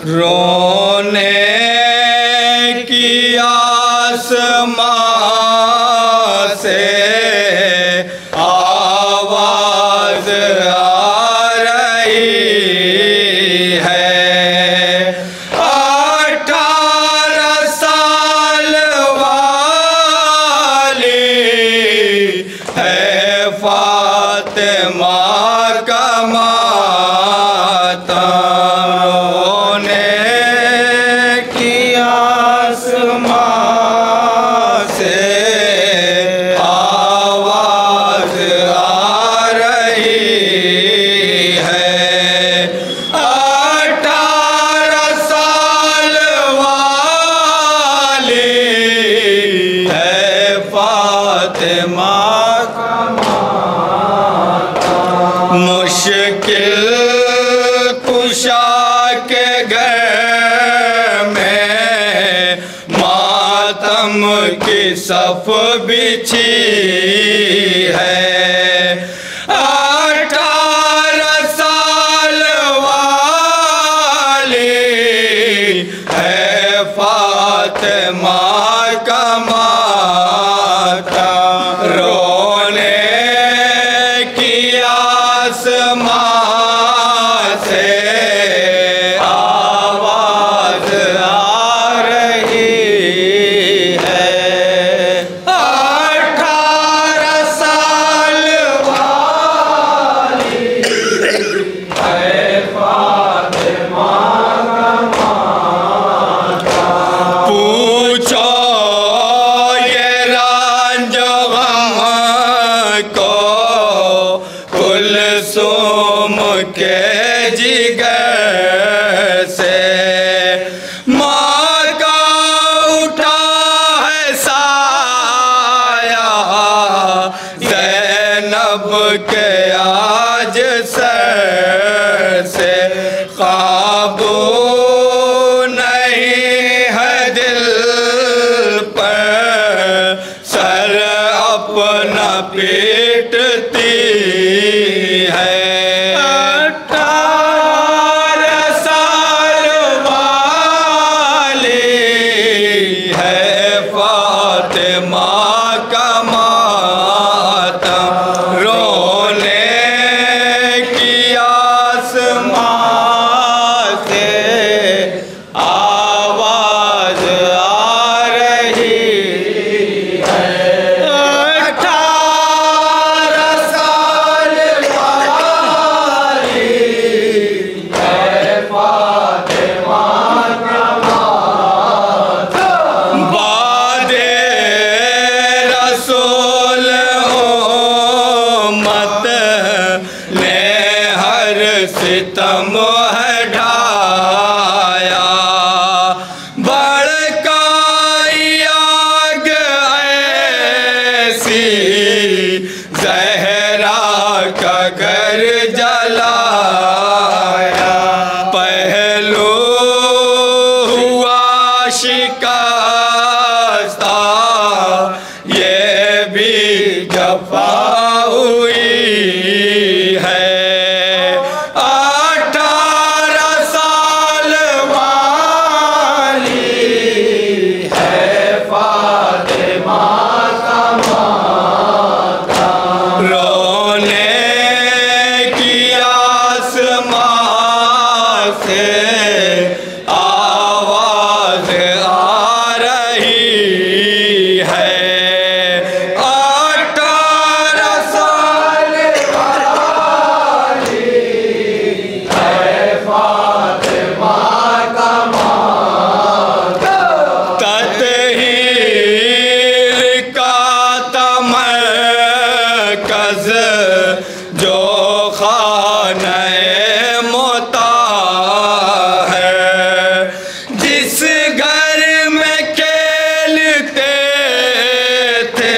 रोने की आसमां से आवाज आ रही है। 18 साल वाली है फातिमा का मातम। की आसमां से आवाज आ रही है। 18 साल वाली है फातिमा का मातम। मुश्किल कुशा के घर में मातम की सफ बिछी है। 18 साल वाली है फातिमा का मातम। रोने की आसमां से आवाज आ रही है। 18 साल वाली है फातिमा का मातम। पूछो ये रांझा को कुलसुम के जिगर से। माँ का उठा है साया ज़ैनब के आज सर से। काबू नहीं है दिल पर सर अपना पीटती है। 18 साल वाली है फातिमा का मातम। रोने की आसमां से आवाज आ रही है। 18 साल वाली है फातिमा का मातम। बादे रसूल उम्मत ने हर सितम हटाया। भड़काई आग ऐसी ज़हरा का घर जलाया। पहलू हुआ शिकस्ता ये भी जफा हुई है। 18 साल वाली है फातिमा का मातम। रोने की आसमां से आवाज आ रही है। 18 साल वाली है फातिमा का मातम। तत्हीर का तमरकज़ जो खाने मोता है। जिस घर में खेलते थे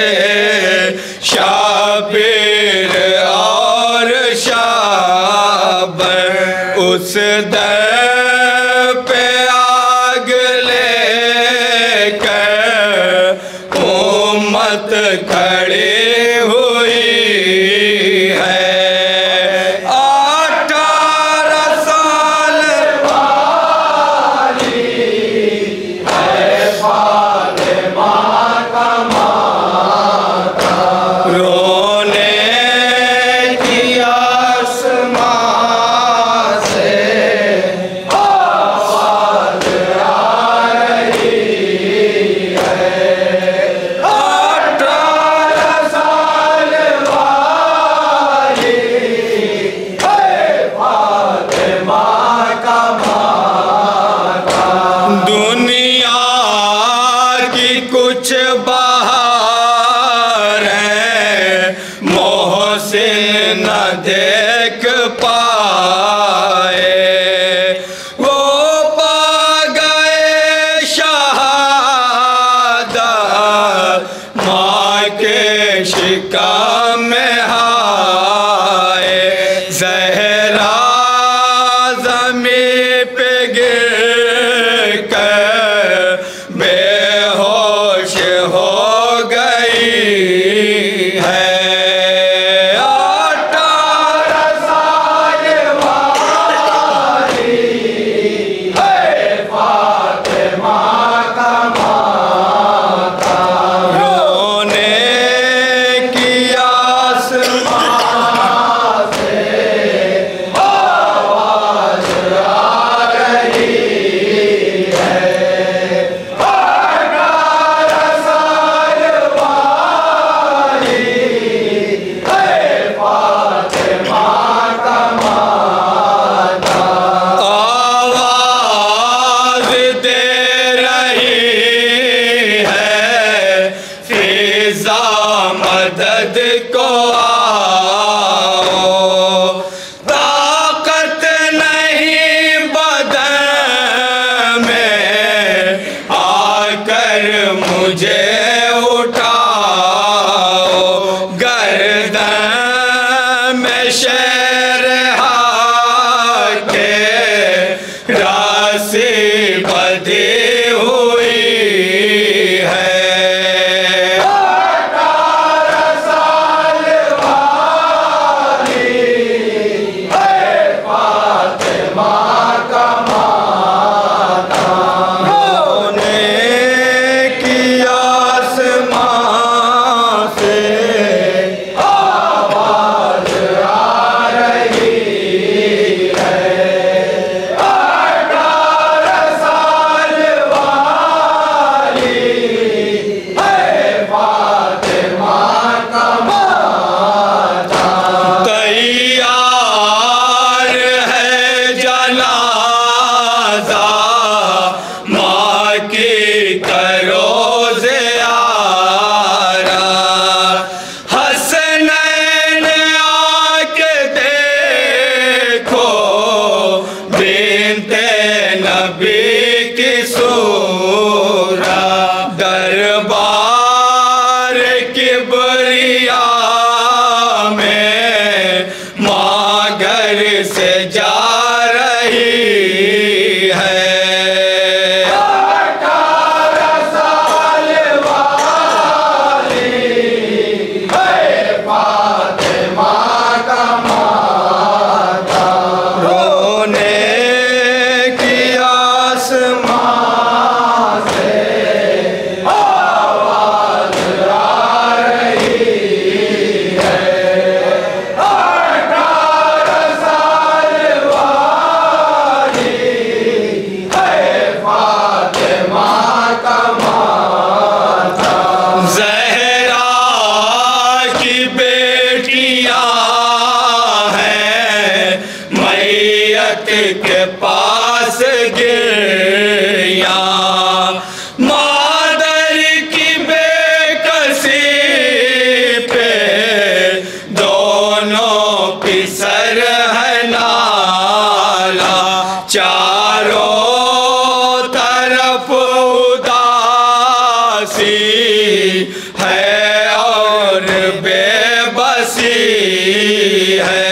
शाबिर और शाबर, उस दर पे आग लेकर उम्मत खड़ी हुई है। 18 साल मुझे उठाओ गर्दन में शेरहा के रासी बधी हुई है। 18 साल वाली है फातिमा का माता। रोने की आसमां से आवाज आ रही है। 18 साल वाली है फातिमा का माता। तैयार है जनाजा माँ की करो ज़ियारा। हसनैन आके देखो बिन्ते नबी की सूरा। दरबार किबरिया में माँ घर से जा रही है। 18 साल वाली है फातिमा का माता। रोने की आसमां से आवाज आ रही है। 18 साल वाली है फातिमा का माता। ज़हरा की बेटियां हैं मैयत के पास गिरिया। मादर की बेकसी पे दोनों की सर है नाला। चारों तरफ उदासी है और बेबसी है।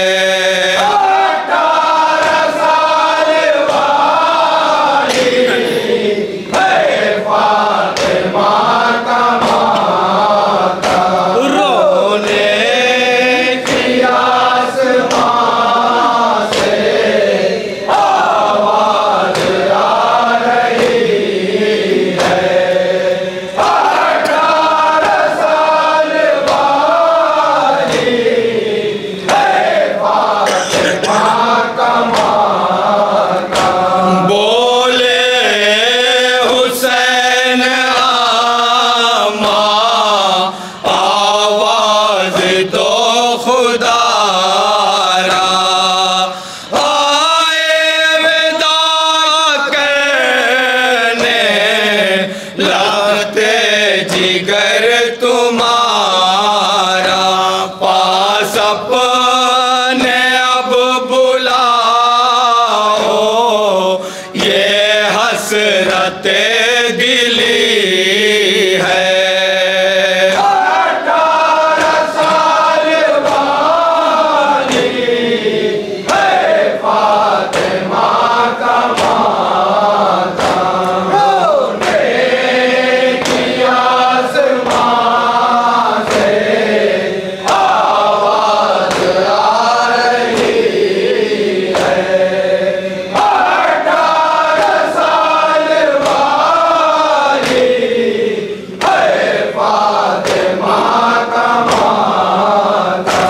18 साल वाली है फातिमा का माता। रोने की आसमां से आवाज आ रही है। 18 साल वाली है फातिमा का माता। बोले हुसैन आमा आवाज दो खुदारा। आए विदा करने लगते जिगर तुम्हारा। पास अपने अब बुलाओ ये हसरते दिली है। 18 साल वाली है फातिमा का माता। रोने की आसमां से आवाज आ रही है। 18 साल वाली है फातिमा का माता।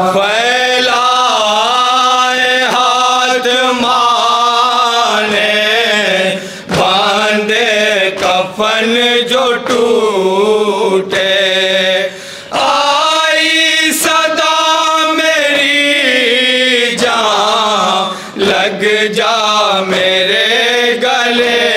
फैलाए हाथ माने बांधे कफन जो टूटे। आई सदा मेरी जान लग जा मेरे गले